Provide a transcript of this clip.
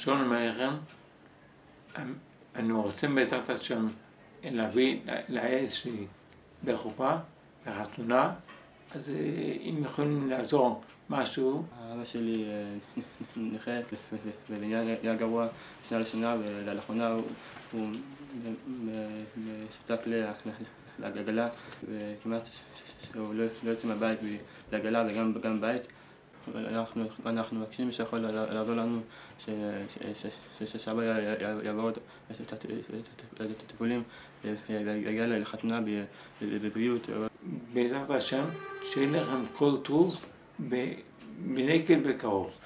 שון אומר לכם, אנו רוצים בעזרת השם להביא לילד שלי בחופה, בחתונה, אז אם יכולים לעזור משהו. אבא שלי נכה ונהיה גרוע שנה לשנה, ולאחרונה הוא שותף לעגלה, וכמעט שהוא לא יוצא מהבית לעגלה וגם בית. אנחנו מבקשים שיכול לעזור לנו, שאבא יעבור את הטיפולים ויגיע לחתונה בבריאות. בעזרת השם, שיהיה לכם כל טוב בנקל בקרוב.